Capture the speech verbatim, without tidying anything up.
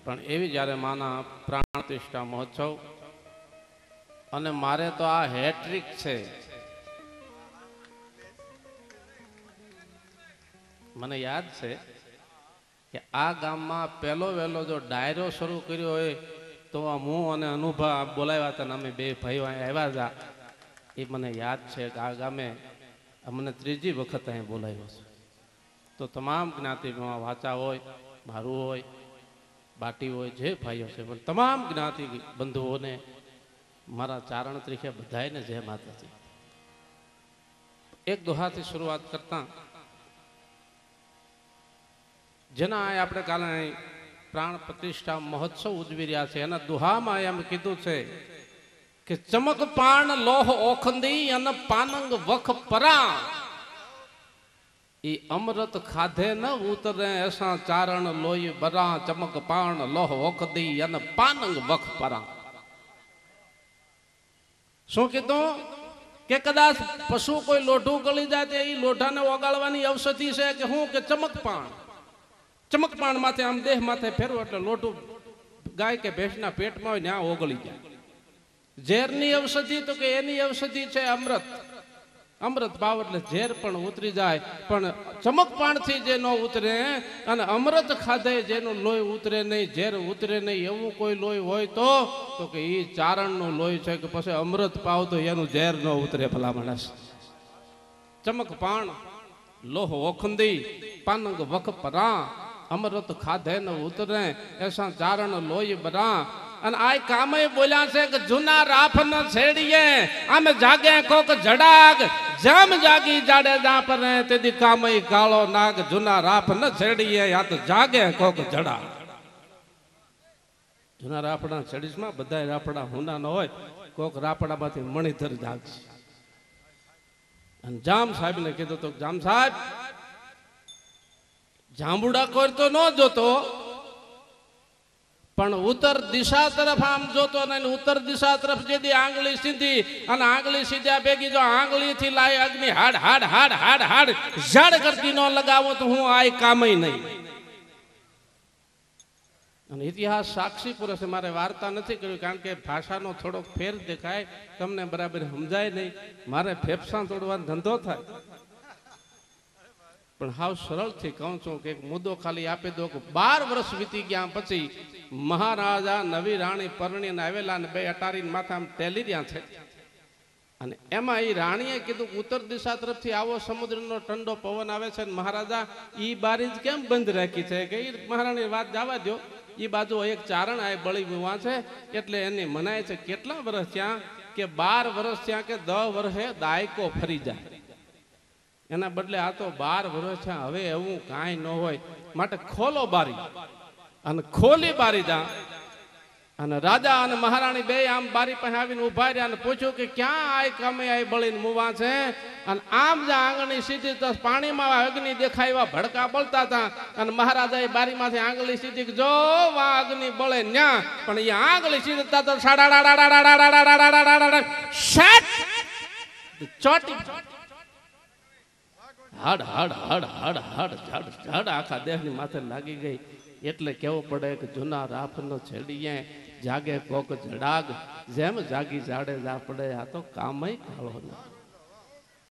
પણ એવી જ્યારે માના પ્રાણ પ્રતિષ્ઠા મહોત્સવ અને મારે તો આ હેટ્રિક છે. મને યાદ છે કે આ ગામમાં પહેલો વહેલો જો ડાયરો શરૂ કર્યો હોય તો હું અને અનુભા બોલાવ્યા હતા ને અમે બે ભાઈઓ અહીંયા આવ્યા હતા. એ મને યાદ છે કે આ ગામે અમને ત્રીજી વખત અહીં બોલાવ્યો છે. તો તમામ જ્ઞાતિમાં વાચા હોય, મારું હોય, બાટી હોય, જે ભાઈઓ છે પણ તમામ જ્ઞાતિ બંધુઓને મારા ચારણ તરીકે બધાને જય માતાજી. એક દોહાથી શરૂઆત કરતા જેના આપણે કાલે પ્રાણ પ્રતિષ્ઠા મહોત્સવ ઉજવી રહ્યા છે એના દુહામાં એમ કીધું છે કે ચમક પાણ લોહ ઓખંદી અને પાનંગ વખ પરા ઈ અમૃત ખાધે ન ઉતરે એસા ચારણ લોહી બરા ચમક પાણ લોહ ઓખંદી અને પાનંગ વખ પરા. શું કીધું કે કદાચ પશુ કોઈ લોઢું ગળી જાય તો એ લોઢાને ઓગાળવાની ઔષધિ છે કે હું કે ચમકપાણ. ચમકપાણ માથે આમ દેહ માથે ફેરવો એટલે લોઢું ગાય કે ભેંસના પેટમાં હોય ત્યાં ઓગળી જાય. ઝેરની ઔષધિ તો કે એની ઔષધિ છે અમૃત. અમૃત ભાવ એટલે ઝેર પણ ઉતરી જાય, પણ ચમકપાણથી જે ન ઉતરે અને અમૃત ખાધે જેનું લોહી ઉતરે નહીં, ઝેર ઉતરે નહીં એવું કોઈ લોહી હોય તો તો કે એ ચારણનું લોહી છે કે પછી અમૃત પાવ તો એનું ઝેર ન ઉતરે ભલા માણસ. ચમકપાણ લોહ ઓખંદી પાનંગ વખ પરા અમૃત ખાધે ન ઉતરે એસા ચારણ લોહી બરા. અને આ કામે બોલ્યા છે કે જૂના રાફ ન છેડીએ આમે જાગે કોક જડાગ જેમ જાગી જાડે જા પર તેદી કામે કાળો નાગ જૂના રાફ ન છેડીએ યા તો જાગે કોક જડાગ. જૂના રાફડા છેડીશમાં બધા રાફડા હુના ન હોય, કોક રાફડામાંથી મણિધર જાગશે. અને જામ સાહેબ ને કીધું તો જામ સાહેબ જાંબુડા કોઈ તો ન જોતો પણ ઉત્તર દિશા તરફ આમ જોતો ને ઉત્તર દિશા તરફ જેથી આંગળી સીધી અને આંગળી સીધ્યા ભેગી જો આંગળી થી લાય અગ્નિ હાડ હાડ હાડ હાડ હાડ ઝાડ કરતી ન લગાવો તો હું આ કામય નહીં. અને ઇતિહાસ સાક્ષી પૂરો છે. મારે વાર્તા નથી કર્યું કારણ કે ભાષાનો થોડોક ફેર દેખાય, તમને બરાબર સમજાય નહીં. મારે ફેફસા તોડવાનો ધંધો થાય પણ હાવ સરળથી કહું છું કે એક મુદ્દો ખાલી આપી દો કે બાર વર્ષ વીતી ગયા પછી મહારાજા નવી રાણી પરણીને આવેલા ને બે અટારીને માથા ટેલી રહ્યા છે. અને એમાં એ રાણીએ કીધું ઉત્તર દિશા તરફથી આવો સમુદ્રનો ઠંડો પવન આવે છે. મહારાજા ઈ બારી જ કેમ બંધ રાખી છે કે એ મહારાણી વાત જવા દો. એ બાજુ એક ચારણ આ બળી વિવાહ છે એટલે એની મનાય છે. કેટલા વર્ષ ત્યાં કે બાર વર્ષ ત્યાં કે દસ વર્ષે દાયકો ફરી જાય. એના બદલે આ તો બાર વર્ષ છે. હવે એવું કાંઈ ન હોય માટે ખોલો બારી અને ખોલી બારી જા. અને રાજા અને મહારાણી બે આમ બારી પાસે આવીને ઉભા રહ્યા અને પૂછ્યું કે ક્યાં આ કામે આ બળીને મુવા છે. અને આમ જ આંગળી સીધી તો પાણીમાં અગ્નિ દેખાય ભડકા બળતા હતા. અને મહારાજા એ બારીમાંથી આંગળી સીધી જો વા અગ્નિ બળે ન્યા પણ એ આંગળી સીધતા તો ચોટી હાડ હાડ હાડ હાડ હાડ ઝાડ ઝાડ આખા દેહની માથે લાગી ગઈ. એટલે કેવું પડે કે જૂના રાફ નો છેડીએ જાગે કોક જડાગ જેમ જાગી જાડે જા પડે આ તો કામય કાળો ના.